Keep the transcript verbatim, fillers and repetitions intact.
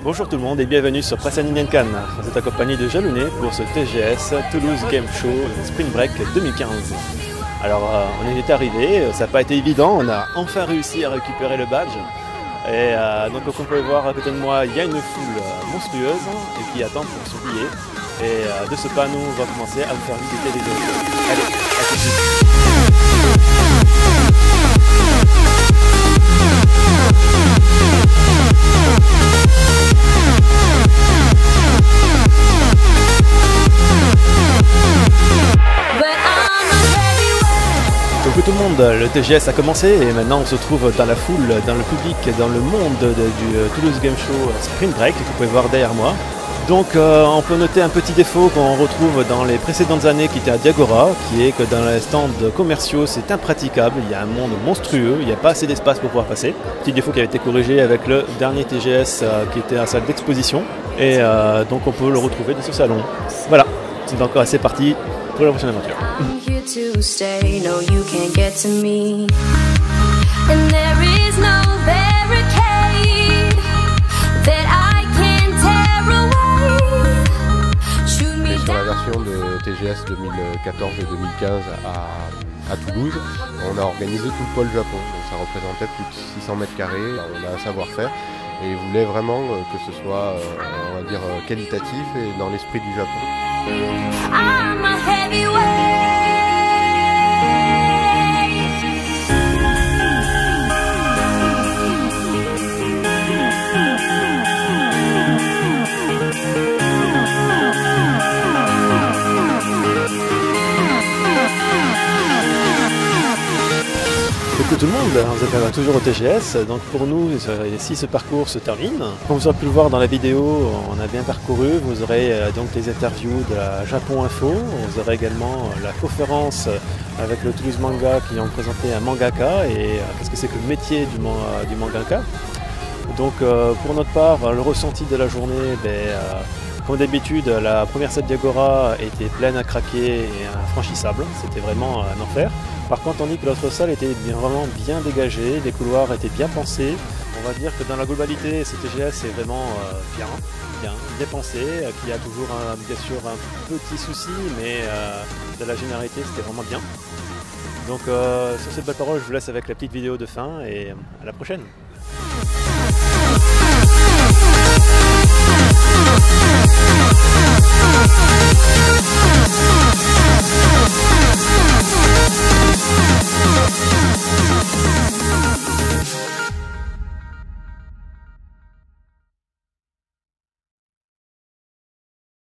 Bonjour tout le monde et bienvenue sur Presse Ninian-Can. Vous êtes accompagné de Jalounet pour ce T G S Toulouse Game Show Spring Break deux mille quinze. Alors euh, on est arrivé, ça n'a pas été évident, on a enfin réussi à récupérer le badge. Et euh, donc comme vous pouvez voir à côté de moi, il y a une foule euh, monstrueuse et qui attend pour se plier. Et euh, de ce pas, nous on va commencer à vous faire visiter les autres. Allez, à tout de suite. Coucou tout le monde, le T G S a commencé et maintenant on se trouve dans la foule, dans le public, dans le monde de, du Toulouse Game Show Spring Break que vous pouvez voir derrière moi. Donc euh, on peut noter un petit défaut qu'on retrouve dans les précédentes années qui était à Diagora, qui est que dans les stands commerciaux c'est impraticable, il y a un monde monstrueux, il n'y a pas assez d'espace pour pouvoir passer. Petit défaut qui a été corrigé avec le dernier T G S euh, qui était en salle d'exposition et euh, donc on peut le retrouver dans ce salon. Voilà, donc c'est parti pour la prochaine aventure. To stay, no, you can't get to me, and there is no barricade that I can tear away. Shoot me sur la down. version de T G S deux mille quatorze et deux mille quinze à, à Toulouse, on a organisé tout le pôle Japon, donc ça représentait plus de six cents mètres carrés, on a un savoir-faire et ils voulaient vraiment que ce soit, on va dire, qualitatif et dans l'esprit du Japon. I'm a heavyweight. Coucou tout le monde, vous êtes toujours au T G S, donc pour nous ici ce parcours se termine. Comme vous aurez pu le voir dans la vidéo, on a bien parcouru, vous aurez donc les interviews de la Japon Info, vous aurez également la conférence avec le Toulouse Manga qui ont présenté un mangaka et qu'est-ce que c'est que le métier du, man du mangaka. Donc euh, pour notre part, le ressenti de la journée, ben, euh, comme d'habitude, la première salle d'Agora était pleine à craquer et infranchissable, c'était vraiment un enfer. Par contre, on dit que l'autre salle était bien, vraiment bien dégagée, les couloirs étaient bien pensés. On va dire que dans la globalité, ce T G S est vraiment euh, bien, bien, bien pensé, euh, qu'il y a toujours un, bien sûr un petit souci, mais euh, de la généralité, c'était vraiment bien. Donc euh, sur cette belle parole, je vous laisse avec la petite vidéo de fin et à la prochaine.